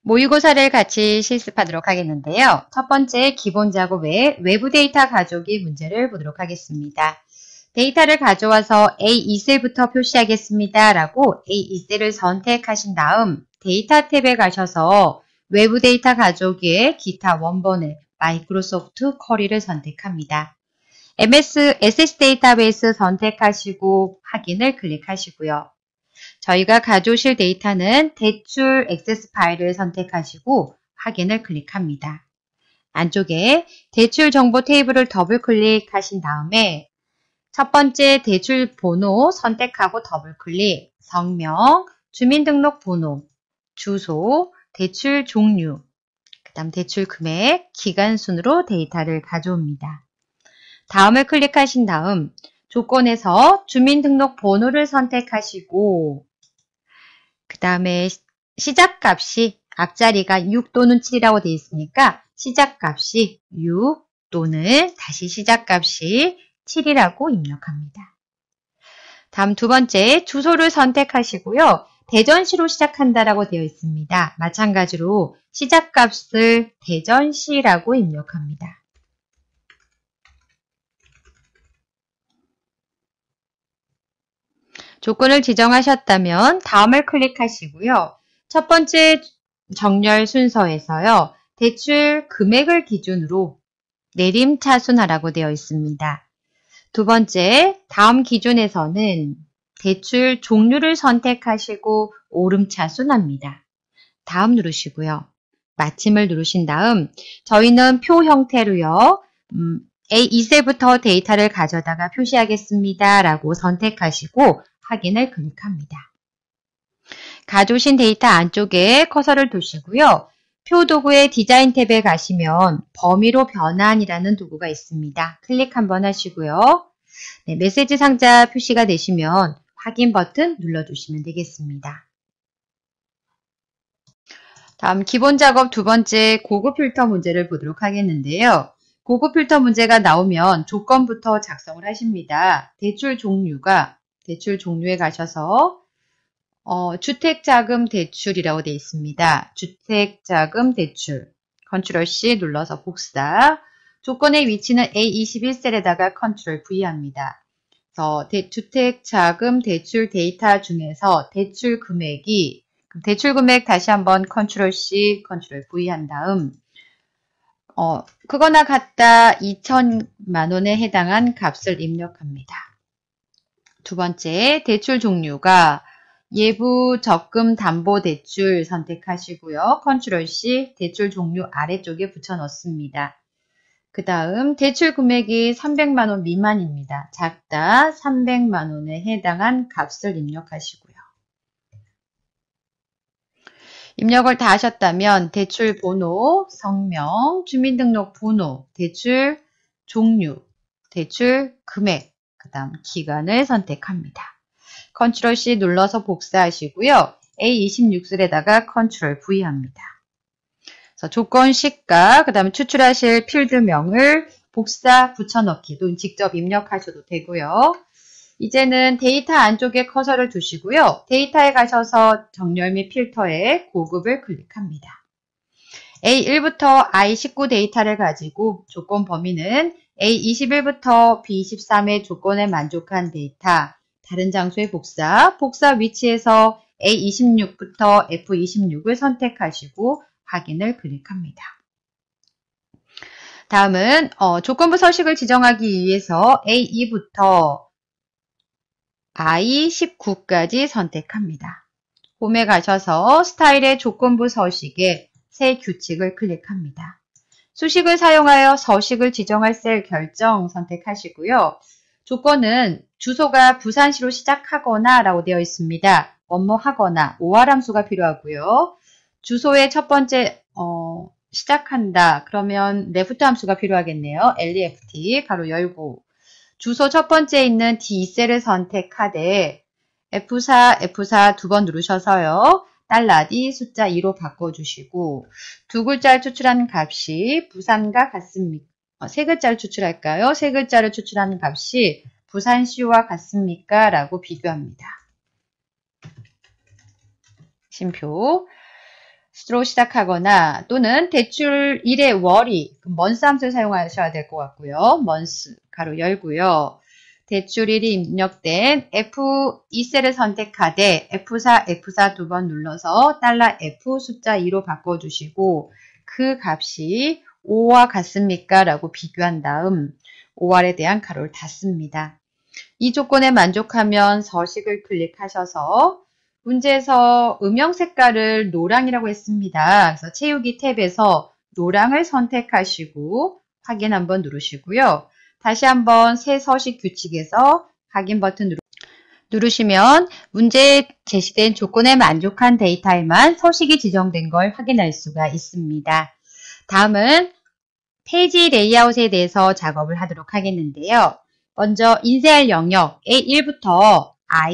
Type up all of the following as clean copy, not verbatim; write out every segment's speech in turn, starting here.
모의고사를 같이 실습하도록 하겠는데요. 첫 번째 기본 작업에 외부 데이터 가져오기 문제를 보도록 하겠습니다. 데이터를 가져와서 A2셀부터 표시하겠습니다. 라고 A2셀을 선택하신 다음 데이터 탭에 가셔서 외부 데이터 가져오기에 기타 원본을 마이크로소프트 쿼리를 선택합니다. MS SS 데이터베이스 선택하시고 확인을 클릭하시고요. 저희가 가져오실 데이터는 대출 액세스 파일을 선택하시고 확인을 클릭합니다. 안쪽에 대출 정보 테이블을 더블 클릭하신 다음에 첫 번째 대출 번호 선택하고 더블 클릭, 성명, 주민등록번호, 주소, 대출 종류, 그 다음 대출 금액, 기간 순으로 데이터를 가져옵니다. 다음을 클릭하신 다음 조건에서 주민등록번호를 선택하시고 그 다음에 시작값이 앞자리가 6 또는 7이라고 되어 있으니까 시작값이 6 또는 다시 시작값이 7이라고 입력합니다. 다음 두 번째 주소를 선택하시고요. 대전시로 시작한다라고 되어 있습니다. 마찬가지로 시작값을 대전시라고 입력합니다. 조건을 지정하셨다면 다음을 클릭하시고요. 첫 번째 정렬 순서에서요. 대출 금액을 기준으로 내림차순하라고 되어 있습니다. 두 번째, 다음 기준에서는 대출 종류를 선택하시고 오름차순합니다. 다음 누르시고요. 마침을 누르신 다음 저희는 표 형태로요. A2셀부터 데이터를 가져다가 표시하겠습니다. 라고 선택하시고 확인을 클릭합니다. 가져오신 데이터 안쪽에 커서를 두시고요. 표 도구의 디자인 탭에 가시면 범위로 변환이라는 도구가 있습니다. 클릭 한번 하시고요. 네, 메시지 상자 표시가 되시면 확인 버튼 눌러주시면 되겠습니다. 다음 기본 작업 두 번째 고급 필터 문제를 보도록 하겠는데요. 고급 필터 문제가 나오면 조건부터 작성을 하십니다. 대출 종류에 가셔서 주택자금 대출이라고 되어 있습니다. 주택자금 대출. 컨트롤 C 눌러서 복사. 조건의 위치는 A21셀에다가 컨트롤 V 합니다. 그래서 주택자금 대출 데이터 중에서 대출 금액 다시 한번 컨트롤 C, 컨트롤 V 한 다음 그거나 같다 2천만 원에 해당한 값을 입력합니다. 두 번째, 대출 종류가 예부 적금 담보 대출 선택하시고요. 컨트롤 C, 대출 종류 아래쪽에 붙여 넣습니다. 그 다음 대출 금액이 300만 원 미만입니다. 작다 300만 원에 해당한 값을 입력하시고요. 입력을 다 하셨다면 대출 번호, 성명, 주민등록번호, 대출 종류, 대출 금액, 그 다음 기간을 선택합니다. 컨트롤 C 눌러서 복사하시고요. A26셀에다가 컨트롤 V 합니다. 그래서 조건 시가, 그 다음에 추출하실 필드명을 복사 붙여넣기 또는 직접 입력하셔도 되고요. 이제는 데이터 안쪽에 커서를 두시고요. 데이터에 가셔서 정렬 및 필터에 고급을 클릭합니다. A1부터 I19 데이터를 가지고 조건 범위는 A21부터 B23의 조건에 만족한 데이터, 다른 장소에 복사 위치에서 A26부터 F26을 선택하시고 확인을 클릭합니다. 다음은 조건부 서식을 지정하기 위해서 A2부터 I19까지 선택합니다. 홈에 가셔서 스타일의 조건부 서식에 새 규칙을 클릭합니다. 수식을 사용하여 서식을 지정할 셀 결정 선택하시고요. 조건은 주소가 부산시로 시작하거나 라고 되어 있습니다. 원모하거나 OR 함수가 필요하고요. 주소의 첫 번째 시작한다. 그러면 left 함수가 필요하겠네요. left 가로 열고 주소 첫 번째 있는 D셀을 선택하되 F4 두 번 누르셔서요. $D 숫자 2로 바꿔주시고 두 글자를 추출한 값이 부산과 같습니까? 세 글자를 추출할까요? 세 글자를 추출하는 값이 부산시와 같습니까? 라고 비교합니다. 심표. 로 시작하거나 또는 대출 1의 월이 month 함수를 사용하셔야 될 것 같고요. month 가로 열고요. 대출 1이 입력된 F2셀을 선택하되 F4 두 번 눌러서 $F 숫자 2로 바꿔주시고 그 값이 5와 같습니까? 라고 비교한 다음 5R에 대한 가로를 닫습니다. 이 조건에 만족하면 서식을 클릭하셔서 문제에서 음영 색깔을 노랑이라고 했습니다. 그래서 채우기 탭에서 노랑을 선택하시고 확인 한번 누르시고요. 다시 한번 새 서식 규칙에서 확인 버튼 누르시면 문제에 제시된 조건에 만족한 데이터에만 서식이 지정된 걸 확인할 수가 있습니다. 다음은 페이지 레이아웃에 대해서 작업을 하도록 하겠는데요. 먼저 인쇄할 영역 A1부터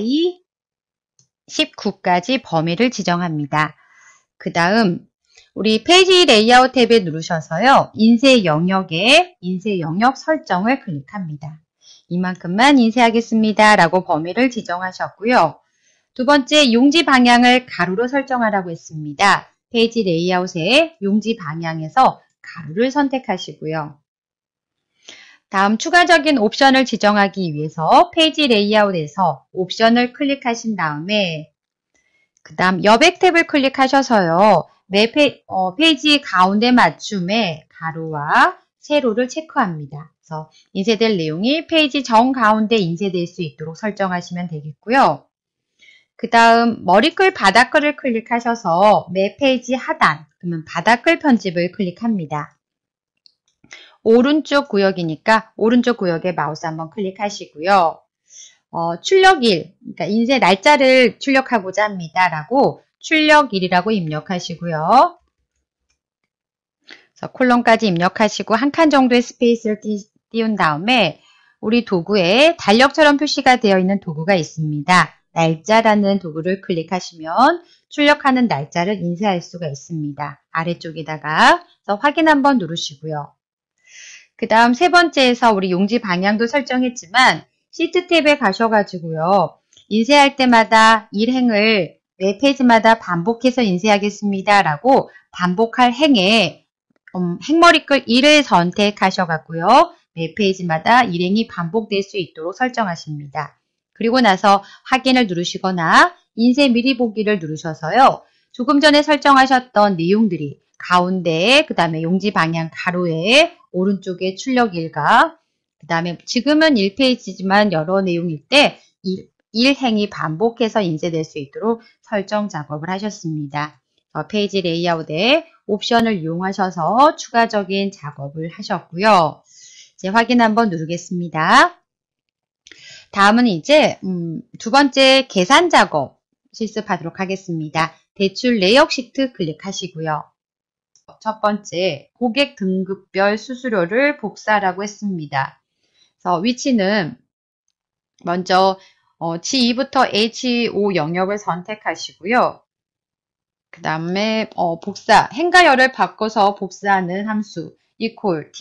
I19까지 범위를 지정합니다. 그 다음 우리 페이지 레이아웃 탭에 누르셔서요. 인쇄 영역에 인쇄 영역 설정을 클릭합니다. 이만큼만 인쇄하겠습니다. 라고 범위를 지정하셨고요. 두 번째 용지 방향을 가로로 설정하라고 했습니다. 페이지 레이아웃에 용지 방향에서 가로를 선택하시고요. 다음 추가적인 옵션을 지정하기 위해서 페이지 레이아웃에서 옵션을 클릭하신 다음에 그 다음 여백 탭을 클릭하셔서요. 페이지 가운데 맞춤에 가로와 세로를 체크합니다. 그래서 인쇄될 내용이 페이지 정가운데 인쇄될 수 있도록 설정하시면 되겠고요. 그 다음 머리글 바닥글을 클릭하셔서 매 페이지 하단, 그러면 바닥글 편집을 클릭합니다. 오른쪽 구역이니까 오른쪽 구역에 마우스 한번 클릭하시고요. 출력일, 그러니까 인쇄 날짜를 출력하고자 합니다. 라고 출력일이라고 입력하시고요. 그래서 콜론까지 입력하시고 한 칸 정도의 스페이스를 띄운 다음에 우리 도구에 달력처럼 표시가 되어 있는 도구가 있습니다. 날짜라는 도구를 클릭하시면 출력하는 날짜를 인쇄할 수가 있습니다. 아래쪽에다가 그래서 확인 한번 누르시고요. 그 다음 세 번째에서 우리 용지 방향도 설정했지만 시트 탭에 가셔가지고요. 인쇄할 때마다 일행을 매 페이지마다 반복해서 인쇄하겠습니다. 라고 반복할 행에 행머리글 1을 선택하셔갖고요. 매 페이지마다 일행이 반복될 수 있도록 설정하십니다. 그리고 나서 확인을 누르시거나 인쇄 미리 보기를 누르셔서요. 조금 전에 설정하셨던 내용들이 가운데에 그 다음에 용지 방향 가로에 오른쪽에 출력일과 그 다음에 지금은 1페이지지만 여러 내용일 때 1행이 반복해서 인쇄될 수 있도록 설정 작업을 하셨습니다. 페이지 레이아웃에 옵션을 이용하셔서 추가적인 작업을 하셨고요. 이제 확인 한번 누르겠습니다. 다음은 이제 두 번째 계산 작업 실습하도록 하겠습니다. 대출 내역 시트 클릭하시고요. 첫 번째 고객 등급별 수수료를 복사라고 했습니다. 그래서 위치는 먼저 G2부터 H5 영역을 선택하시고요. 그 다음에 복사, 행가열을 바꿔서 복사하는 함수 equal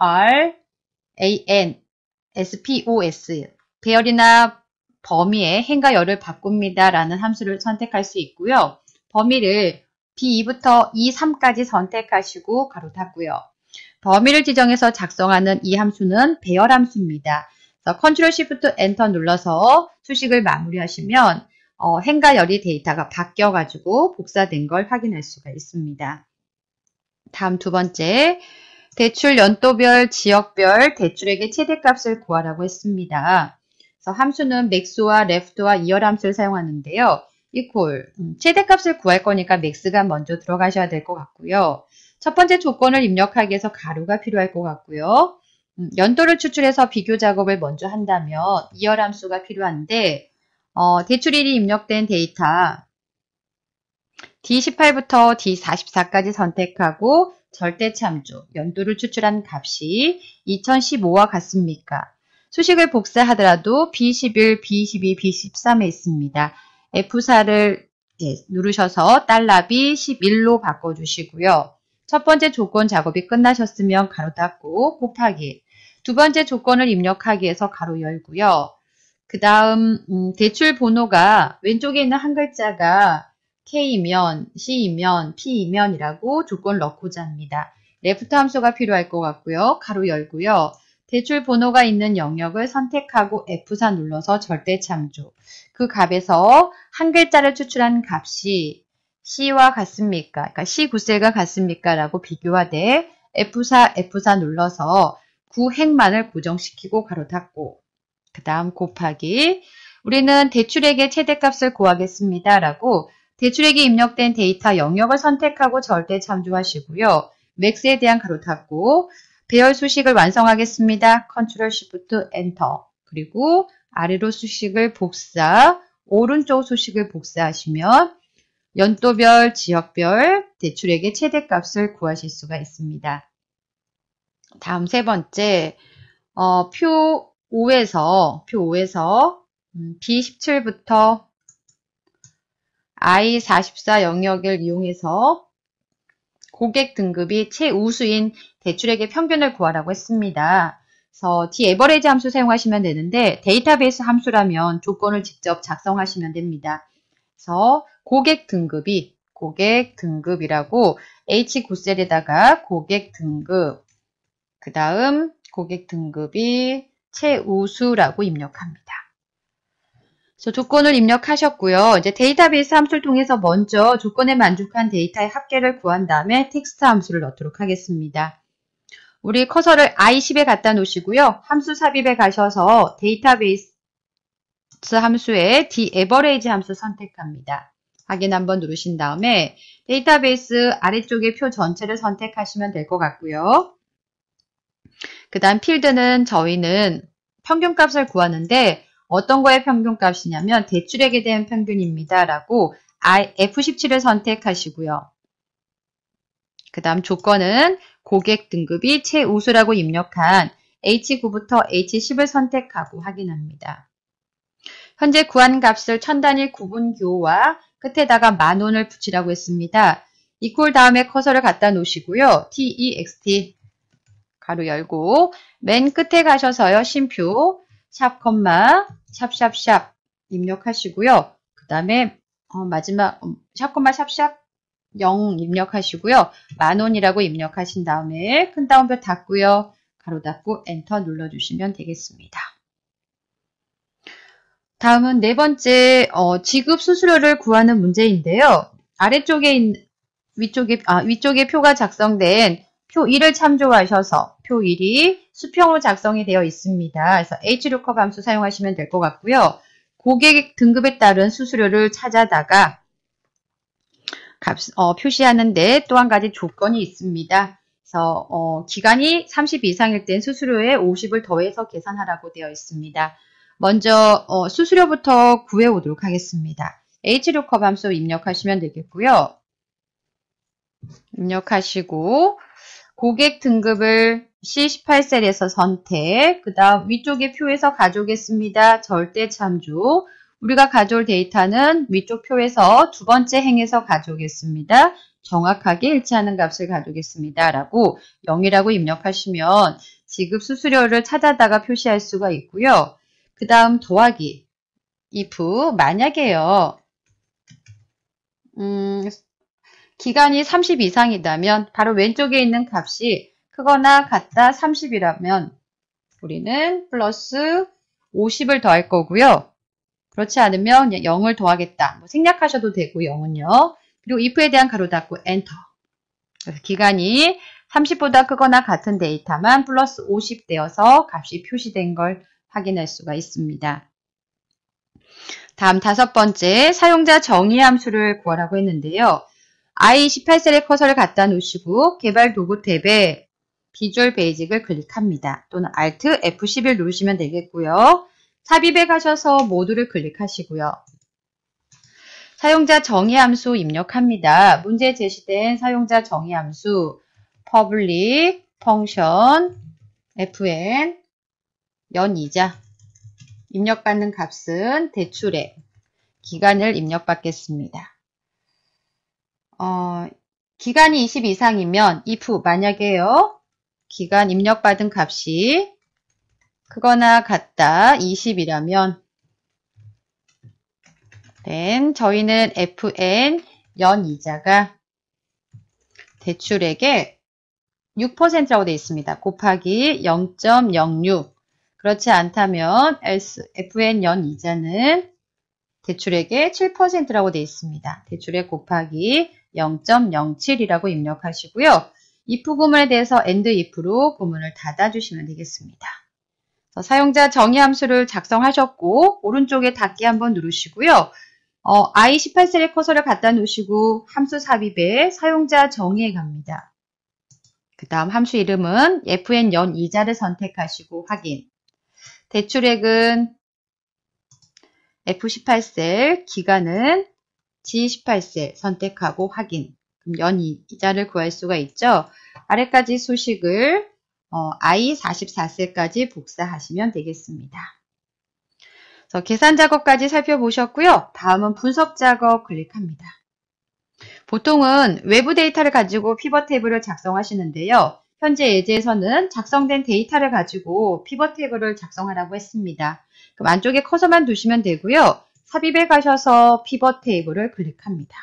transpos 배열이나 범위에 행가열을 바꿉니다. 라는 함수를 선택할 수 있고요. 범위를 B2부터 E3까지 선택하시고 가로 닫고요. 범위를 지정해서 작성하는 이 함수는 배열 함수입니다. 그래서 Ctrl Shift Enter 눌러서 수식을 마무리하시면 행과 열이 데이터가 바뀌어가지고 복사된 걸 확인할 수가 있습니다. 다음 두 번째, 대출 연도별, 지역별 대출액의 최대값을 구하라고 했습니다. 그래서 함수는 max와 left와 이열 함수를 사용하는데요. equal, 최대값을 구할 거니까 max가 먼저 들어가셔야 될 것 같고요. 첫 번째 조건을 입력하기 위해서 가로가 필요할 것 같고요. 연도를 추출해서 비교 작업을 먼저 한다면 이열 함수가 필요한데 대출일이 입력된 데이터 D18부터 D44까지 선택하고 절대참조, 연도를 추출한 값이 2015와 같습니까? 수식을 복사하더라도 B11, B12, B13에 있습니다. F4를 누르셔서 $B11로 바꿔주시고요. 첫 번째 조건 작업이 끝나셨으면 가로 닫고 곱하기. 두 번째 조건을 입력하기 위해서 가로 열고요. 그 다음 대출 번호가 왼쪽에 있는 한 글자가 K이면, C이면, P이면 이라고 조건을 넣고자 합니다. 레프트 함수가 필요할 것 같고요. 가로 열고요. 대출 번호가 있는 영역을 선택하고 F4 눌러서 절대 참조. 그 값에서 한 글자를 추출한 값이 C와 같습니까? 그러니까 C 9셀과 같습니까? 라고 비교하되 F4 눌러서 9행만을 고정시키고 가로 닫고 그 다음 곱하기 우리는 대출액의 최대값을 구하겠습니다. 라고 대출액이 입력된 데이터 영역을 선택하고 절대 참조하시고요. 맥스에 대한 가로 닫고 배열 수식을 완성하겠습니다. Ctrl Shift Enter 그리고 아래로 수식을 복사 오른쪽 수식을 복사하시면 연도별, 지역별 대출액의 최대값을 구하실 수가 있습니다. 다음 세 번째 표 5에서 B17부터 I44 영역을 이용해서 고객 등급이 최우수인 대출액의 평균을 구하라고 했습니다. 그래서 Daverage 함수 사용하시면 되는데 데이터베이스 함수라면 조건을 직접 작성하시면 됩니다. 그래서 고객 등급이라고 H9셀에다가 고객 등급 그 다음 고객 등급이 최우수라고 입력합니다. 그래서 조건을 입력하셨고요. 이제 데이터베이스 함수를 통해서 먼저 조건에 만족한 데이터의 합계를 구한 다음에 텍스트 함수를 넣도록 하겠습니다. 우리 커서를 I10에 갖다 놓으시고요. 함수 삽입에 가셔서 데이터베이스 함수에 Daverage 함수 선택합니다. 확인 한번 누르신 다음에 데이터베이스 아래쪽에 표 전체를 선택하시면 될 것 같고요. 그 다음 필드는 저희는 평균값을 구하는데 어떤 거의 평균값이냐면 대출액에 대한 평균입니다. 라고 F17을 선택하시고요. 그 다음 조건은 고객 등급이 최우수라고 입력한 H9부터 H10을 선택하고 확인합니다. 현재 구한 값을 1000단위 구분 교호와 끝에다가 10,000원을 붙이라고 했습니다. 이퀄 다음에 커서를 갖다 놓으시고요. TEXT 가로 열고 맨 끝에 가셔서요. 쉼표 샵, 샵 입력하시고요. 그 다음에 마지막 샵, 샵 0 입력하시고요. 10,000원이라고 입력하신 다음에 큰 따옴표 닫고요. 가로 닫고 엔터 눌러주시면 되겠습니다. 다음은 네 번째 지급 수수료를 구하는 문제인데요. 위쪽에 표가 작성된 표 1을 참조하셔서 표 1이 수평으로 작성이 되어 있습니다. 그래서 HLOOKUP 함수 사용하시면 될 것 같고요. 고객 등급에 따른 수수료를 찾아다가 표시하는데 또 한 가지 조건이 있습니다. 그래서 기간이 30 이상일 땐 수수료에 50을 더해서 계산하라고 되어 있습니다. 먼저 수수료부터 구해오도록 하겠습니다. HLOOKUP 함수 입력하시면 되겠고요. 입력하시고 고객 등급을 C18셀에서 선택, 그 다음 위쪽의 표에서 가져오겠습니다. 절대 참조. 우리가 가져올 데이터는 위쪽 표에서 두 번째 행에서 가져오겠습니다. 정확하게 일치하는 값을 가져오겠습니다. 라고 0이라고 입력하시면 지급 수수료를 찾아다가 표시할 수가 있고요. 그 다음 더하기 if 만약에요. 기간이 30 이상이라면 바로 왼쪽에 있는 값이 크거나 같다 30이라면 우리는 플러스 50을 더할 거고요. 그렇지 않으면 0을 더하겠다. 생략하셔도 되고 0은요. 그리고 if에 대한 가로 닫고 엔터. 그래서 기간이 30보다 크거나 같은 데이터만 플러스 50 되어서 값이 표시된 걸 확인할 수가 있습니다. 다음 다섯 번째 사용자 정의 함수를 구하라고 했는데요. I18셀에 커서를 갖다 놓으시고 개발 도구 탭에 비주얼 베이직을 클릭합니다. 또는 Alt F11 누르시면 되겠고요. 삽입에 가셔서 모두를 클릭하시고요. 사용자 정의 함수 입력합니다. 문제에 제시된 사용자 정의 함수 public function fn 연이자 입력받는 값은 대출액 기간을 입력받겠습니다. 기간이 20 이상이면 if 만약에요. 기간 입력받은 값이 크거나 같다 20이라면 then 저희는 fn 연이자가 대출액의 6%라고 되어 있습니다. 곱하기 0.06. 그렇지 않다면 FN 연이자는 대출액의 7%라고 되어 있습니다. 대출액 곱하기 0.07이라고 입력하시고요. if 구문에 대해서 and if로 구문을 닫아주시면 되겠습니다. 사용자 정의 함수를 작성하셨고 오른쪽에 닫기 한번 누르시고요. I18셀에 커서를 갖다 놓으시고 함수 삽입에 사용자 정의에 갑니다. 그 다음 함수 이름은 fn 연이자를 선택하시고 확인. 대출액은 F18셀, 기간은 G18셀 선택하고 확인. 그럼 연이자를 구할 수가 있죠. 아래까지 수식을 I44셀까지 복사하시면 되겠습니다. 그래서 계산 작업까지 살펴보셨고요. 다음은 분석 작업 클릭합니다. 보통은 외부 데이터를 가지고 피벗 테이블을 작성하시는데요. 현재 예제에서는 작성된 데이터를 가지고 피벗 테이블을 작성하라고 했습니다. 그럼 안쪽에 커서만 두시면 되고요. 삽입에 가셔서 피벗 테이블을 클릭합니다.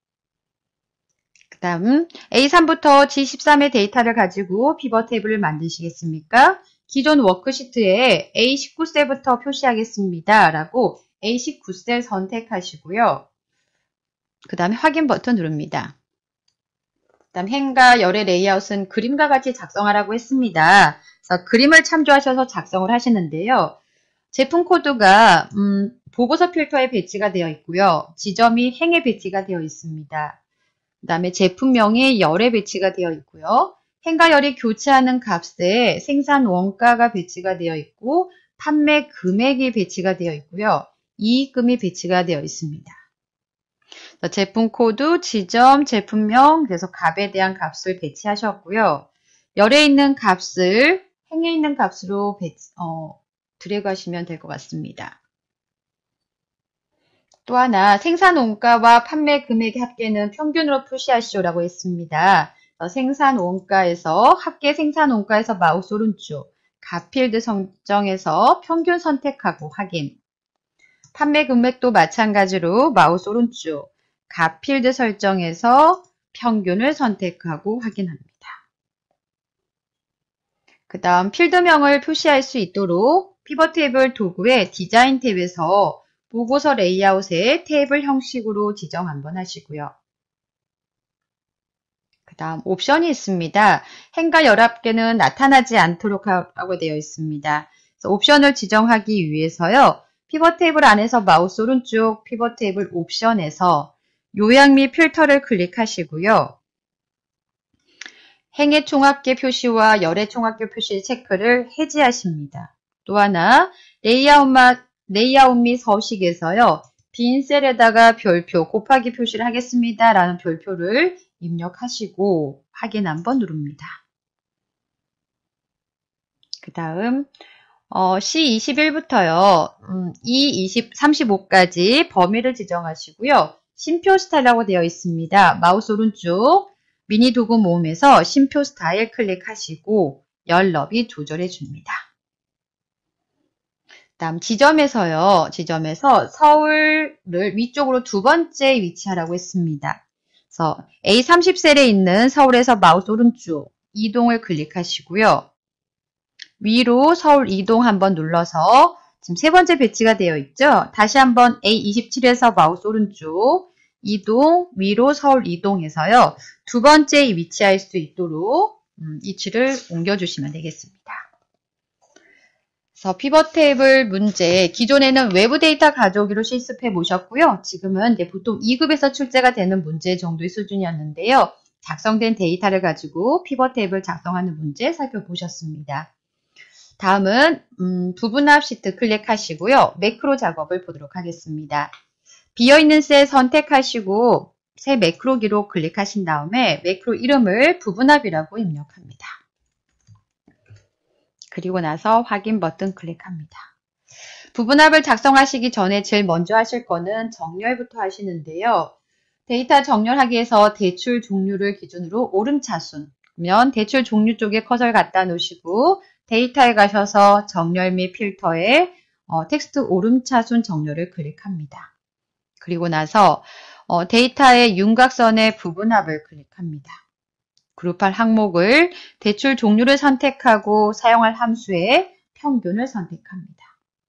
그 다음 A3부터 G13의 데이터를 가지고 피벗 테이블을 만드시겠습니까? 기존 워크시트에 A19셀부터 표시하겠습니다. 라고 A19셀 선택하시고요. 그 다음에 확인 버튼 누릅니다. 그 다음 행과 열의 레이아웃은 그림과 같이 작성하라고 했습니다. 그래서 그림을 참조하셔서 작성을 하시는데요. 제품 코드가 보고서 필터에 배치가 되어 있고요. 지점이 행에 배치가 되어 있습니다. 그 다음에 제품명이 열에 배치가 되어 있고요. 행과 열이 교체하는 값에 생산 원가가 배치가 되어 있고 판매 금액이 배치가 되어 있고요. 이익금이 배치가 되어 있습니다. 제품 코드, 지점, 제품명, 그래서 값에 대한 값을 배치하셨고요. 열에 있는 값을 행에 있는 값으로 드래그 하시면 될 것 같습니다. 또 하나 생산 원가와 판매 금액의 합계는 평균으로 표시하시오라고 했습니다. 생산 원가에서 합계 생산 원가에서 마우스 오른쪽 값 필드 설정에서 평균 선택하고 확인. 판매 금액도 마찬가지로 마우스 오른쪽 값 필드 설정에서 평균을 선택하고 확인합니다. 그 다음 필드명을 표시할 수 있도록 피벗 테이블 도구의 디자인 탭에서 보고서 레이아웃에 테이블 형식으로 지정 한번 하시고요. 그 다음 옵션이 있습니다. 행과 열합계는 나타나지 않도록 하고 되어 있습니다. 그래서 옵션을 지정하기 위해서요. 피벗 테이블 안에서 마우스 오른쪽 피벗 테이블 옵션에서 요약 및 필터를 클릭하시고요. 행의 총합계 표시와 열의 총합계 표시 체크를 해제하십니다. 또 하나 레이아웃 및 서식에서요. 빈 셀에다가 별표 곱하기 표시를 하겠습니다. 라는 별표를 입력하시고 확인 한번 누릅니다. 그 다음 C21부터요. E35까지 범위를 지정하시고요. 심표 스타일이라고 되어 있습니다. 마우스 오른쪽 미니 도구 모음에서 심표 스타일 클릭하시고 열 너비 조절해 줍니다. 다음 지점에서 서울을 위쪽으로 두 번째 위치하라고 했습니다. 그래서 A30셀에 있는 서울에서 마우스 오른쪽 이동을 클릭하시고요. 위로 서울 이동 한번 눌러서 지금 세 번째 배치가 되어 있죠. 다시 한번 A27에서 마우스 오른쪽 이동, 위로 서울 이동해서요. 두 번째 위치할 수 있도록 위치를 옮겨주시면 되겠습니다. 그래서 피벗 테이블 문제, 기존에는 외부 데이터 가져오기로 실습해 보셨고요. 지금은 이제 보통 2급에서 출제가 되는 문제 정도의 수준이었는데요. 작성된 데이터를 가지고 피벗 테이블 작성하는 문제 살펴보셨습니다. 다음은 부분합 시트 클릭하시고요. 매크로 작업을 보도록 하겠습니다. 비어있는 셀 선택하시고 새 매크로 기록 클릭하신 다음에 매크로 이름을 부분합이라고 입력합니다. 그리고 나서 확인 버튼 클릭합니다. 부분합을 작성하시기 전에 제일 먼저 하실 거는 정렬부터 하시는데요. 데이터 정렬하기 위해서 대출 종류를 기준으로 오름차순, 대출 종류 쪽에 커서를 갖다 놓으시고 데이터에 가셔서 정렬 및 필터에 텍스트 오름차순 정렬을 클릭합니다. 그리고 나서 데이터의 윤곽선의 부분합을 클릭합니다. 그룹할 항목을 대출 종류를 선택하고 사용할 함수의 평균을 선택합니다.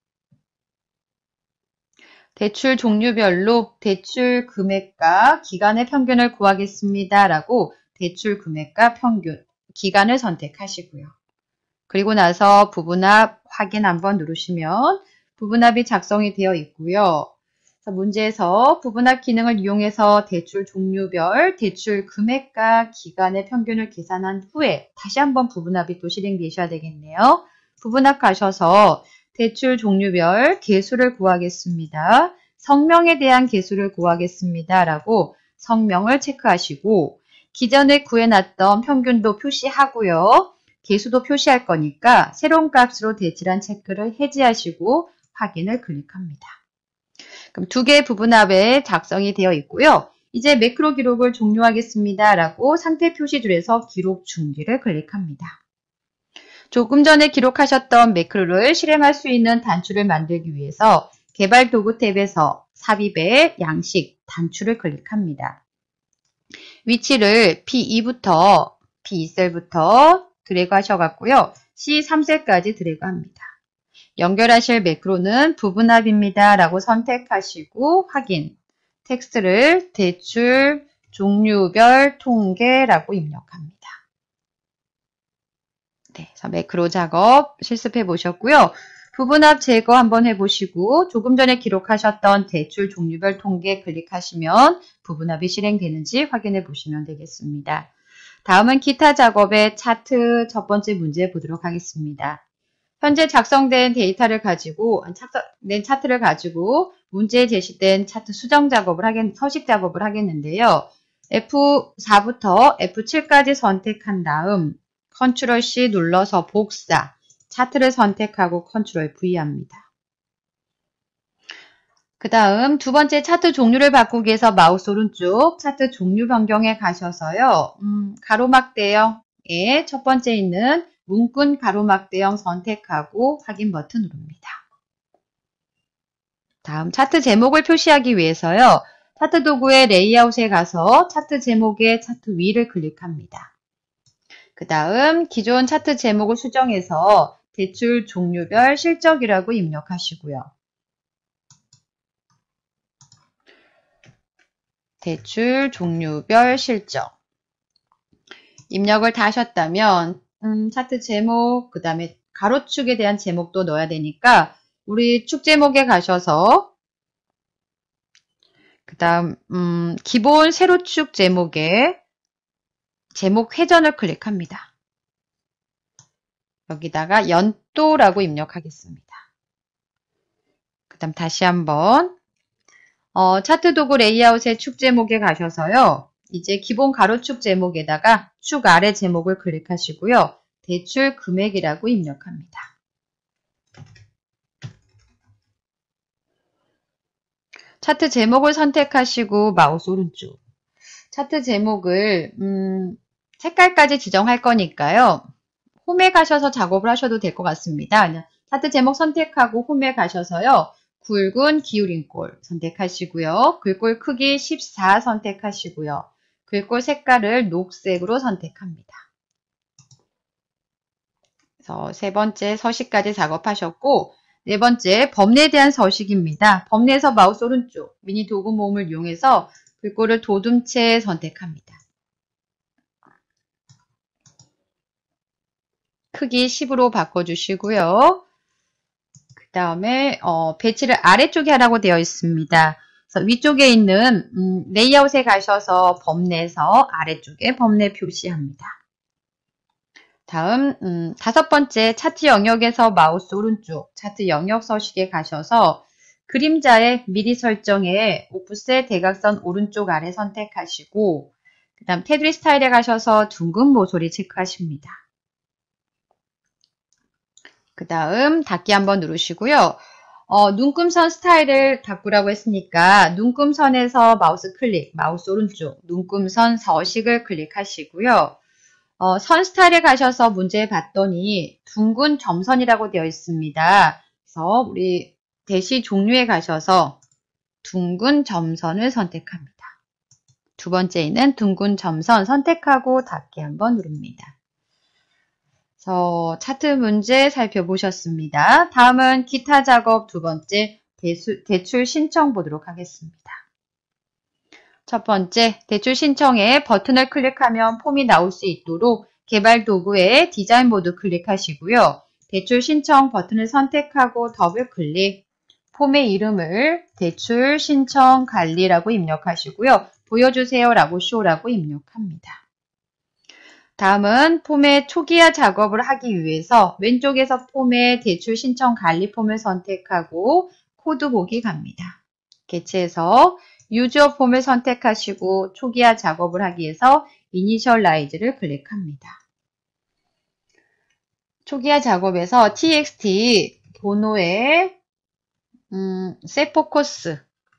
대출 종류별로 대출 금액과 기간의 평균을 구하겠습니다. 라고 대출 금액과 평균, 기간을 선택하시고요. 그리고 나서 부분합 확인 한번 누르시면 부분합이 작성이 되어 있고요. 문제에서 부분합 기능을 이용해서 대출 종류별, 대출 금액과 기간의 평균을 계산한 후에 다시 한번 부분합이 또 실행되셔야 되겠네요. 부분합 가셔서 대출 종류별 개수를 구하겠습니다. 성명에 대한 개수를 구하겠습니다. 라고 성명을 체크하시고 기존에 구해놨던 평균도 표시하고요. 개수도 표시할 거니까 새로운 값으로 대출한 체크를 해제하시고 확인을 클릭합니다. 그럼 두 개의 부분합에 작성이 되어 있고요. 이제 매크로 기록을 종료하겠습니다. 라고 상태 표시줄에서 기록 중지를 클릭합니다. 조금 전에 기록하셨던 매크로를 실행할 수 있는 단추를 만들기 위해서 개발 도구 탭에서 삽입의 양식 단추를 클릭합니다. 위치를 P2부터 P2셀부터 드래그 하셔갖고요. C3셀까지 드래그 합니다. 연결하실 매크로는 부분합입니다. 라고 선택하시고 확인. 텍스트를 대출 종류별 통계라고 입력합니다. 네, 그래서 매크로 작업 실습해 보셨고요. 부분합 제거 한번 해보시고 조금 전에 기록하셨던 대출 종류별 통계 클릭하시면 부분합이 실행되는지 확인해 보시면 되겠습니다. 다음은 기타 작업의 차트 첫 번째 문제 보도록 하겠습니다. 현재 작성된 데이터를 가지고, 작성된 차트를 가지고 문제에 제시된 차트 수정 작업을 서식 작업을 하겠는데요. F4부터 F7까지 선택한 다음 컨트롤 C 눌러서 복사, 차트를 선택하고 컨트롤 V 합니다. 그 다음 두 번째 차트 종류를 바꾸기 위해서 마우스 오른쪽 차트 종류 변경에 가셔서요. 가로막 대형에 첫 번째 있는 문구 가로막 대형 선택하고 확인 버튼 누릅니다. 다음 차트 제목을 표시하기 위해서요. 차트 도구의 레이아웃에 가서 차트 제목의 차트 위를 클릭합니다. 그 다음 기존 차트 제목을 수정해서 대출 종류별 실적이라고 입력하시고요. 대출 종류별 실적 입력을 다 하셨다면 차트 제목, 그 다음에 가로축에 대한 제목도 넣어야 되니까 우리 축 제목에 가셔서 그 다음 기본 세로축 제목에 제목 회전을 클릭합니다. 여기다가 연도라고 입력하겠습니다. 그 다음 다시 한번 차트 도구 레이아웃의 축 제목에 가셔서요. 이제 기본 가로축 제목에다가 축 아래 제목을 클릭하시고요. 대출 금액이라고 입력합니다. 차트 제목을 선택하시고 마우스 오른쪽. 차트 제목을 색깔까지 지정할 거니까요. 홈에 가셔서 작업을 하셔도 될 것 같습니다. 차트 제목 선택하고 홈에 가셔서요. 굵은 기울인 꼴 선택하시고요. 글꼴 크기 14 선택하시고요. 글꼴 색깔을 녹색으로 선택합니다. 그래서 세 번째 서식까지 작업하셨고 네 번째 법례에 대한 서식입니다. 법례에서 마우스 오른쪽 미니 도구 모음을 이용해서 글꼴을 도둠체 선택합니다. 크기 10으로 바꿔주시고요. 그 다음에 배치를 아래쪽에 하라고 되어 있습니다. 그래서 위쪽에 있는 레이아웃에 가셔서 법례에서 아래쪽에 법례 표시합니다. 다음 다섯 번째 차트 영역에서 마우스 오른쪽 차트 영역 서식에 가셔서 그림자의 미리 설정에 오프셋 대각선 오른쪽 아래 선택하시고 그 다음 테두리 스타일에 가셔서 둥근 모서리 체크하십니다. 그 다음 닫기 한번 누르시고요. 눈금선 스타일을 바꾸라고 했으니까 눈금선에서 마우스 클릭, 마우스 오른쪽 눈금선 서식을 클릭하시고요. 선 스타일에 가셔서 문제 봤더니 둥근 점선이라고 되어 있습니다. 그래서 우리 대시 종류에 가셔서 둥근 점선을 선택합니다. 두 번째 있는 둥근 점선 선택하고 닫기 한번 누릅니다. 그래서 차트 문제 살펴보셨습니다. 다음은 기타 작업 두 번째 대출 신청 보도록 하겠습니다. 첫 번째, 대출 신청에 버튼을 클릭하면 폼이 나올 수 있도록 개발 도구에 디자인 모드 클릭하시고요. 대출 신청 버튼을 선택하고 더블 클릭, 폼의 이름을 대출 신청 관리라고 입력하시고요. 보여주세요라고 쇼라고 입력합니다. 다음은 폼의 초기화 작업을 하기 위해서 왼쪽에서 폼의 대출 신청 관리 폼을 선택하고 코드 보기 갑니다. 개체에서 유저 폼을 선택하시고 초기화 작업을 하기 위해서 이니셜라이즈를 클릭합니다. 초기화 작업에서 txt 번호에 set focus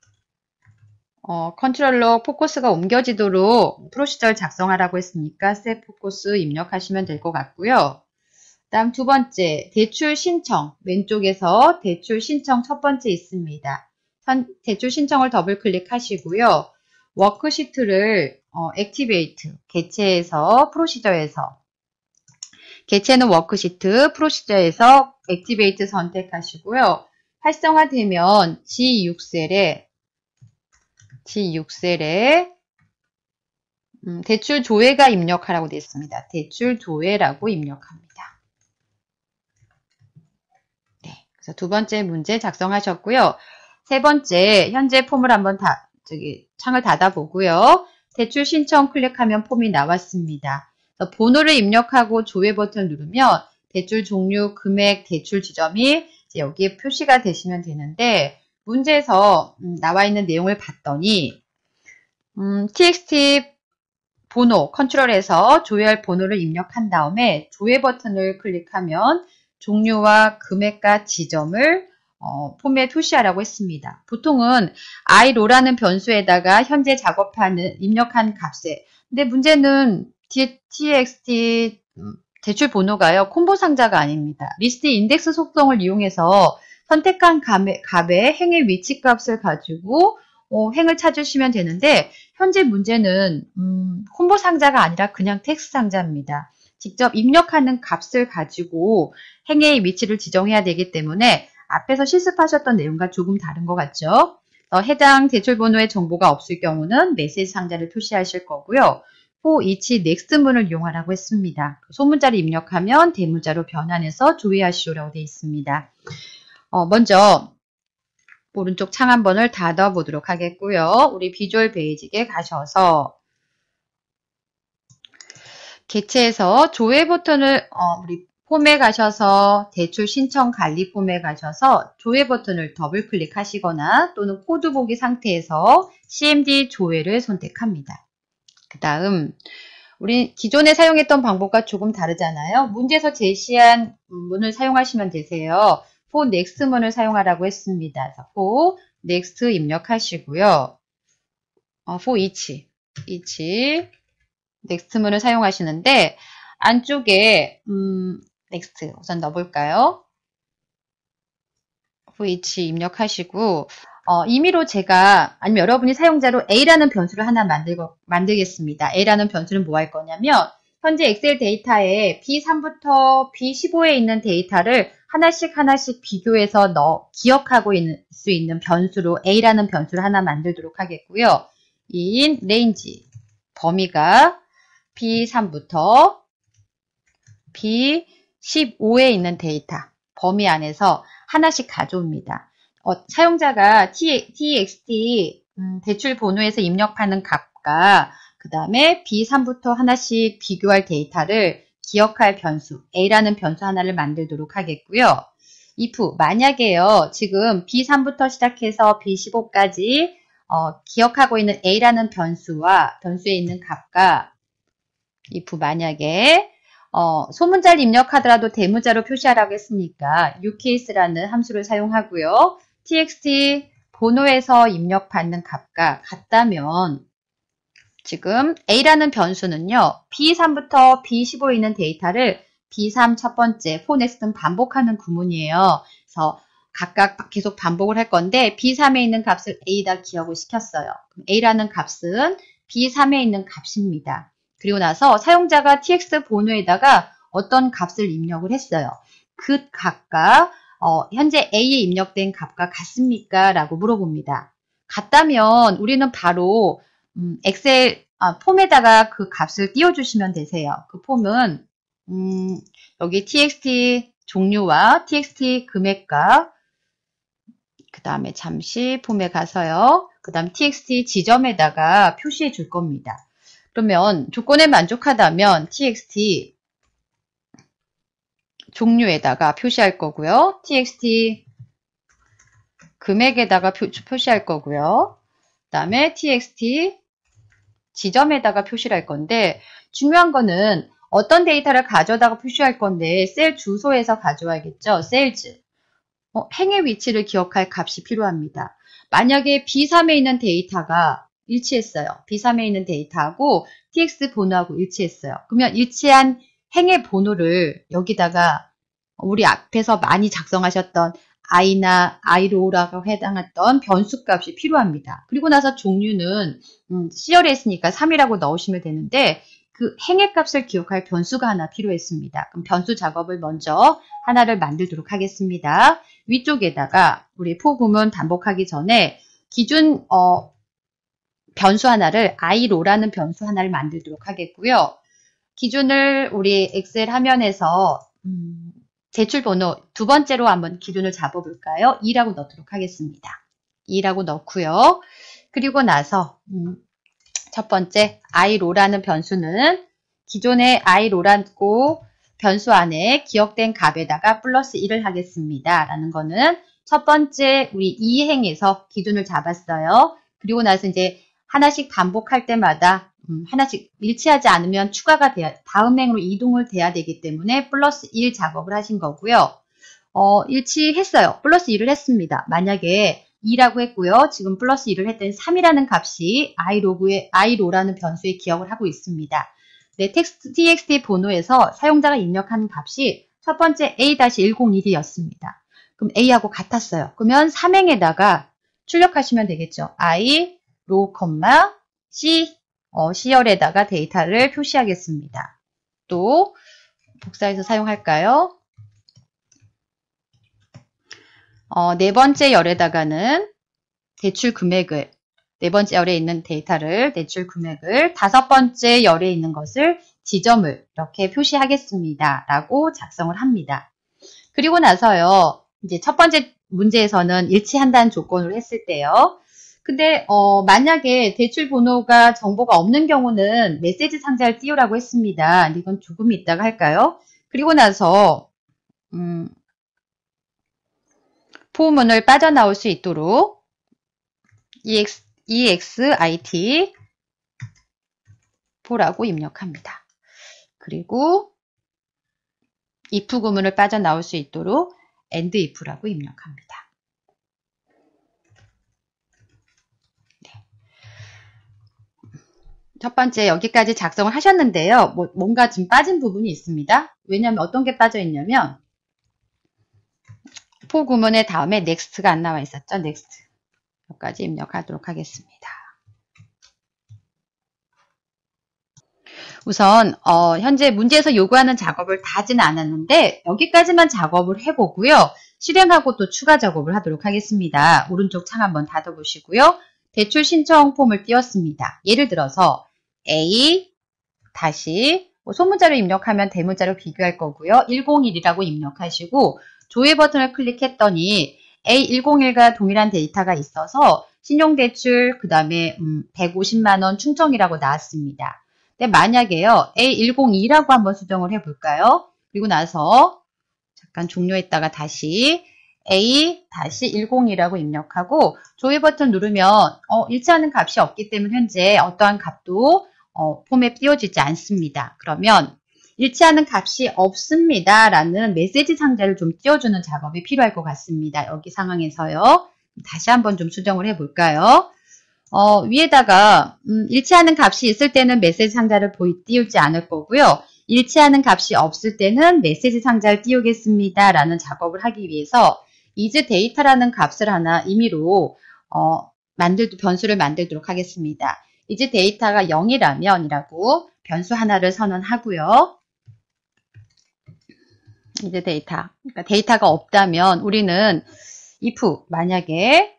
컨트롤러 포커스가 옮겨지도록 프로시저를 작성하라고 했으니까 set focus 입력하시면 될 것 같고요. 다음 두 번째, 대출 신청. 왼쪽에서 대출 신청 첫 번째 있습니다. 대출 신청을 더블 클릭하시고요. 워크시트를 액티베이트, 개체에서 프로시저에서 개체는 워크시트, 프로시저에서 액티베이트 선택하시고요. 활성화되면 G6셀에 대출 조회가 입력하라고 되어 있습니다. 대출 조회라고 입력합니다. 네, 그래서 두 번째 문제 작성하셨고요. 세 번째, 현재 폼을 한번 창을 닫아보고요. 대출 신청 클릭하면 폼이 나왔습니다. 그래서 번호를 입력하고 조회 버튼을 누르면 대출 종류, 금액, 대출 지점이 이제 여기에 표시가 되시면 되는데 문제에서 나와 있는 내용을 봤더니 txt 번호 컨트롤에서 조회할 번호를 입력한 다음에 조회 버튼을 클릭하면 종류와 금액과 지점을 폼에 표시하라고 했습니다. 보통은 iRow라는 변수에다가 현재 입력한 값에 근데 문제는 txt 대출 번호가요. 콤보 상자가 아닙니다. 리스트 인덱스 속성을 이용해서 선택한 값의 행의 위치 값을 가지고 행을 찾으시면 되는데 현재 문제는 콤보 상자가 아니라 그냥 텍스트 상자입니다. 직접 입력하는 값을 가지고 행의 위치를 지정해야 되기 때문에 앞에서 실습하셨던 내용과 조금 다른 것 같죠? 해당 대출 번호의 정보가 없을 경우는 메시지 상자를 표시하실 거고요. for each next 문을 이용하라고 했습니다. 소문자를 입력하면 대문자로 변환해서 조회하시오라고 되어 있습니다. 먼저 오른쪽 창 한 번을 닫아보도록 하겠고요. 우리 비주얼 베이직에 가셔서 개체에서 조회 버튼을 우리 폼에 가셔서 대출 신청 관리 폼에 가셔서 조회 버튼을 더블 클릭하시거나 또는 코드 보기 상태에서 CMD 조회를 선택합니다. 그 다음 우리 기존에 사용했던 방법과 조금 다르잖아요. 문제에서 제시한 문을 사용하시면 되세요. for next 문을 사용하라고 했습니다. for next 입력하시고요. for each next 문을 사용하시는데 안쪽에 next 우선 넣어볼까요? for each 입력하시고 임의로 아니면 여러분이 사용자로 A라는 변수를 하나 만들겠습니다. A라는 변수는 뭐 할 거냐면 현재 엑셀 데이터에 B3부터 B15에 있는 데이터를 하나씩 비교해서 기억하고 있을 수 있는 변수로 A라는 변수를 하나 만들도록 하겠고요. in range 범위가 B3부터 B15에 있는 데이터 범위 안에서 하나씩 가져옵니다. 사용자가 txt 대출 번호에서 입력하는 값과 그 다음에 B3부터 하나씩 비교할 데이터를 기억할 변수 A라는 변수 하나를 만들도록 하겠고요. if 만약에요. 지금 B3부터 시작해서 B15까지 기억하고 있는 A라는 변수에 있는 값과 if 만약에 소문자를 입력하더라도 대문자로 표시하라고 했으니까 ucase라는 함수를 사용하고요. txt 번호에서 입력받는 값과 같다면 지금 A라는 변수는요. B3부터 B15에 있는 데이터를 B3 첫 번째, for next는 반복하는 구문이에요. 그래서 각각 계속 반복을 할 건데 B3에 있는 값을 A에다 기억을 시켰어요. A라는 값은 B3에 있는 값입니다. 그리고 나서 사용자가 tx 번호에다가 어떤 값을 입력을 했어요. 그 값과 현재 A에 입력된 값과 같습니까? 라고 물어봅니다. 같다면 우리는 바로 엑셀 폼에다가 그 값을 띄워주시면 되세요. 그 폼은 여기 txt 종류와 txt 금액과 그 다음에 잠시 폼에 가서요. 그 다음 txt 지점에다가 표시해 줄 겁니다. 그러면 조건에 만족하다면 txt 종류에다가 표시할 거고요. txt 금액에다가 표시할 거고요. 그 다음에 txt 지점에다가 표시를 할 건데 중요한 거는 어떤 데이터를 가져다가 표시할 건데 셀 주소에서 가져와야겠죠. 셀즈. 행의 위치를 기억할 값이 필요합니다. 만약에 B3에 있는 데이터가 일치했어요. B3에 있는 데이터하고 tx 번호하고 일치했어요. 그러면 일치한 행의 번호를 여기다가 우리 앞에서 많이 작성하셨던 i나 i로라고 해당했던 변수 값이 필요합니다. 그리고 나서 종류는 C열에 있으니까 3이라고 넣으시면 되는데 그 행의 값을 기억할 변수가 하나 필요했습니다. 그럼 변수 작업을 먼저 하나를 만들도록 하겠습니다. 위쪽에다가 우리 포구문 반복하기 전에 기준 변수 하나를 i로라는 변수 하나를 만들도록 하겠고요. 기준을 우리 엑셀 화면에서 제출번호 두 번째로 한번 기준을 잡아볼까요? 2라고 넣도록 하겠습니다. 2라고 넣고요. 그리고 나서 첫 번째 i로라는 변수는 기존의 i로라고 변수 안에 기억된 값에다가 플러스 1을 하겠습니다. 라는 거는 첫 번째 우리 이 행에서 기준을 잡았어요. 그리고 나서 이제 하나씩 반복할 때마다 하나씩 일치하지 않으면 추가가 돼야 다음 행으로 이동을 돼야 되기 때문에 플러스 1 작업을 하신 거고요. 일치했어요. 플러스 1을 했습니다. 만약에 2라고 했고요. 지금 플러스 1을 했더니 3이라는 값이 i로라는 변수에 기억을 하고 있습니다. 네, txt 번호에서 사용자가 입력한 값이 첫 번째 A-101이었습니다. 그럼 A하고 같았어요. 그러면 3행에다가 출력하시면 되겠죠. i, 로, C, C열에다가 데이터를 표시하겠습니다. 또 복사해서 사용할까요? 네 번째 열에다가는 대출 금액을 네 번째 열에 있는 데이터를 대출 금액을 다섯 번째 열에 있는 것을 지점을 이렇게 표시하겠습니다. 라고 작성을 합니다. 그리고 나서요. 이제 첫 번째 문제에서는 일치한다는 조건으로 했을 때요. 근데 만약에 대출 번호가 정보가 없는 경우는 메시지 상자를 띄우라고 했습니다. 이건 조금 이따가 할까요? 그리고 나서 포문을 빠져나올 수 있도록 EXIT 포라고 입력합니다. 그리고 if 구문을 빠져나올 수 있도록 and if라고 입력합니다. 네. 첫 번째 여기까지 작성을 하셨는데요. 뭔가 지금 빠진 부분이 있습니다. 왜냐하면 어떤 게 빠져 있냐면 포 구문의 다음에 next가 안 나와 있었죠. next 여기까지 입력하도록 하겠습니다. 우선 현재 문제에서 요구하는 작업을 다 하지는 않았는데 여기까지만 작업을 해보고요. 실행하고 또 추가 작업을 하도록 하겠습니다. 오른쪽 창 한번 닫아보시고요. 대출 신청 폼을 띄웠습니다. 예를 들어서 A 다시 소문자로 입력하면 대문자로 비교할 거고요. 101이라고 입력하시고 조회 버튼을 클릭했더니 A101과 동일한 데이터가 있어서 신용대출 그 다음에 150만원 충청이라고 나왔습니다. 근데 만약에요. A102라고 한번 수정을 해볼까요? 그리고 나서 잠깐 종료했다가 다시 A-102라고 입력하고 조회 버튼 누르면 일치하는 값이 없기 때문에 현재 어떠한 값도 폼에 띄워지지 않습니다. 그러면 일치하는 값이 없습니다. 라는 메시지 상자를 좀 띄워주는 작업이 필요할 것 같습니다. 여기 상황에서요. 다시 한번 좀 수정을 해볼까요? 위에다가 일치하는 값이 있을 때는 메시지 상자를 띄우지 않을 거고요. 일치하는 값이 없을 때는 메시지 상자를 띄우겠습니다. 라는 작업을 하기 위해서 isData라는 값을 하나 임의로 변수를 만들도록 하겠습니다. 이제 데이터가 0이라면 이라고 변수 하나를 선언하고요. 이제 그러니까 데이터가 없다면 우리는 if 만약에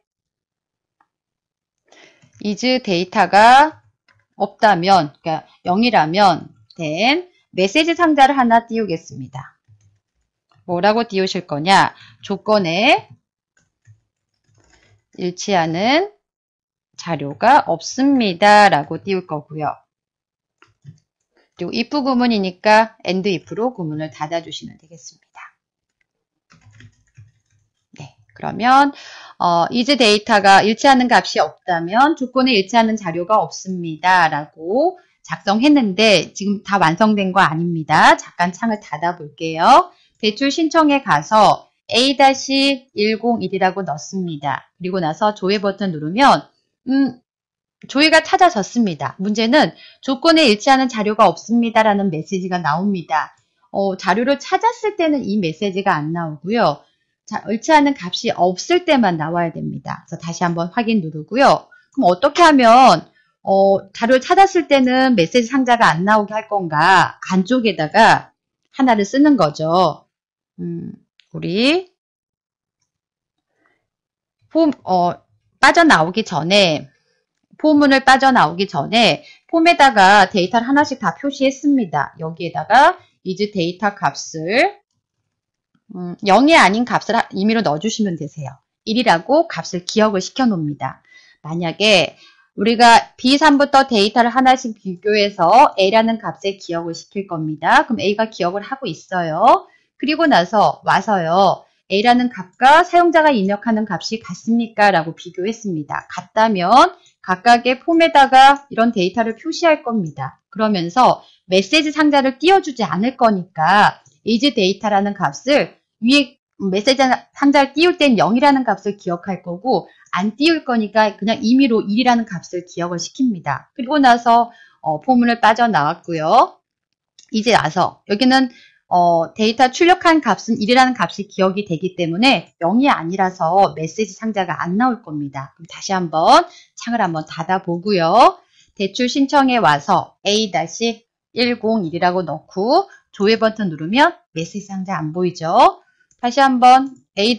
is 데이터가 없다면, 그러니까 0이라면 then 메시지 상자를 하나 띄우겠습니다. 뭐라고 띄우실 거냐? 조건에 일치하는 자료가 없습니다. 라고 띄울 거고요. 그리고 if 구문이니까 and if로 구문을 닫아주시면 되겠습니다. 네, 그러면 is 데이터가 일치하는 값이 없다면 조건에 일치하는 자료가 없습니다. 라고 작성했는데 지금 다 완성된 거 아닙니다. 잠깐 창을 닫아 볼게요. 대출 신청에 가서 A-101이라고 넣습니다. 그리고 나서 조회 버튼 누르면 조회가 찾아졌습니다. 문제는 조건에 일치하는 자료가 없습니다. 라는 메시지가 나옵니다. 자료를 찾았을 때는 이 메시지가 안 나오고요. 일치하는 값이 없을 때만 나와야 됩니다. 그래서 다시 한번 확인 누르고요. 그럼 어떻게 하면 자료를 찾았을 때는 메시지 상자가 안 나오게 할 건가? 안쪽에다가 하나를 쓰는 거죠. 우리 빠져나오기 전에 포문을 빠져나오기 전에 폼에다가 데이터를 하나씩 다 표시했습니다. 여기에다가 is 데이터 값을 0이 아닌 값을 임의로 넣어주시면 되세요. 1이라고 값을 기억을 시켜 놓습니다. 만약에 우리가 B3부터 데이터를 하나씩 비교해서 A라는 값에 기억을 시킬 겁니다. 그럼 A가 기억을 하고 있어요. 그리고 나서 와서요. A라는 값과 사용자가 입력하는 값이 같습니까? 라고 비교했습니다. 같다면 각각의 폼에다가 이런 데이터를 표시할 겁니다. 그러면서 메시지 상자를 띄워주지 않을 거니까 is 데이터라는 값을 위에 메시지 상자를 띄울 땐 0이라는 값을 기억할 거고 안 띄울 거니까 그냥 임의로 1이라는 값을 기억을 시킵니다. 그리고 나서 포문을 빠져나왔고요. 이제 와서 여기는 데이터 출력한 값은 1이라는 값이 기억이 되기 때문에 0이 아니라서 메시지 상자가 안 나올 겁니다. 그럼 다시 한번 창을 한번 닫아보고요. 대출 신청에 와서 A-101이라고 넣고 조회 버튼 누르면 메시지 상자 안 보이죠? 다시 한번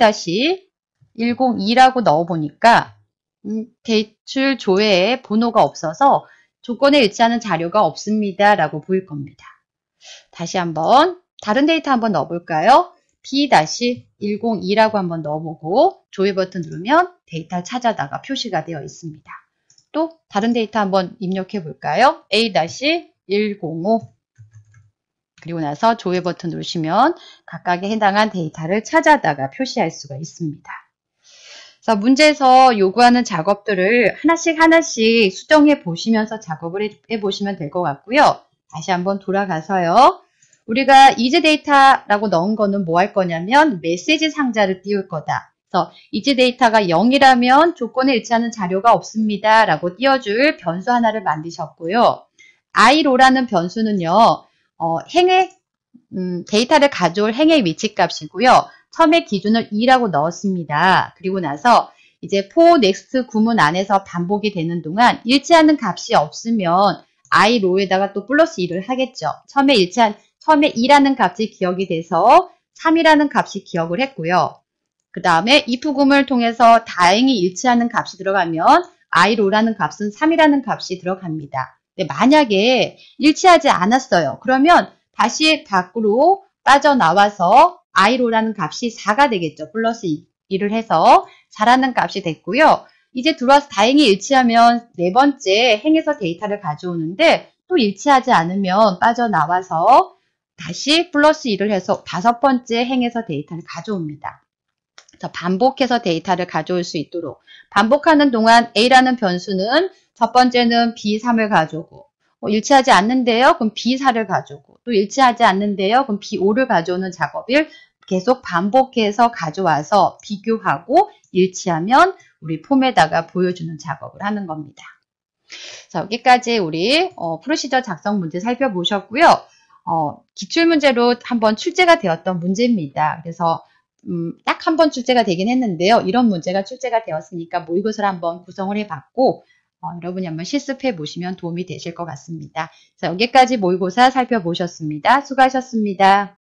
A-102라고 넣어보니까 대출 조회에 번호가 없어서 조건에 일치하는 자료가 없습니다. 라고 보일 겁니다. 다시 한번 다른 데이터 한번 넣어볼까요? B-102라고 한번 넣어보고 조회 버튼 누르면 데이터를 찾아다가 표시가 되어 있습니다. 또 다른 데이터 한번 입력해 볼까요? A-105 그리고 나서 조회 버튼 누르시면 각각에 해당한 데이터를 찾아다가 표시할 수가 있습니다. 그래서 문제에서 요구하는 작업들을 하나씩 수정해 보시면서 작업을 해 보시면 될 것 같고요. 다시 한번 돌아가서요. 우리가 is 데이터라고 넣은 거는 뭐 할 거냐면 메시지 상자를 띄울 거다. 그래서 is 데이터가 0이라면 조건에 일치하는 자료가 없습니다. 라고 띄워줄 변수 하나를 만드셨고요. iRow라는 변수는요. 데이터를 가져올 행의 위치값이고요. 처음에 기준을 2라고 넣었습니다. 그리고 나서 이제 for next 구문 안에서 반복이 되는 동안 일치하는 값이 없으면 iRow에다가 또 플러스 2를 하겠죠. 처음에 2라는 값이 기억이 돼서 3이라는 값이 기억을 했고요. 그 다음에 if 구문을 통해서 다행히 일치하는 값이 들어가면 iRow라는 값은 3이라는 값이 들어갑니다. 근데 만약에 일치하지 않았어요. 그러면 다시 밖으로 빠져나와서 iRow라는 값이 4가 되겠죠. 플러스 2를 해서 4라는 값이 됐고요. 이제 들어와서 다행히 일치하면 네 번째 행에서 데이터를 가져오는데 또 일치하지 않으면 빠져나와서 다시 플러스 2를 해서 다섯 번째 행에서 데이터를 가져옵니다. 그래서 반복해서 데이터를 가져올 수 있도록 반복하는 동안 A라는 변수는 첫 번째는 B3을 가져오고 일치하지 않는데요. 그럼 B4를 가져오고 또 일치하지 않는데요. 그럼 B5를 가져오는 작업을 계속 반복해서 가져와서 비교하고 일치하면 우리 폼에다가 보여주는 작업을 하는 겁니다. 자, 여기까지 우리 프로시저 작성 문제 살펴보셨고요. 기출문제로 한번 출제가 되었던 문제입니다. 그래서 딱 한 번 출제가 되긴 했는데요. 이런 문제가 출제가 되었으니까 모의고사를 한번 구성을 해봤고 여러분이 한번 실습해 보시면 도움이 되실 것 같습니다. 자, 여기까지 모의고사 살펴보셨습니다. 수고하셨습니다.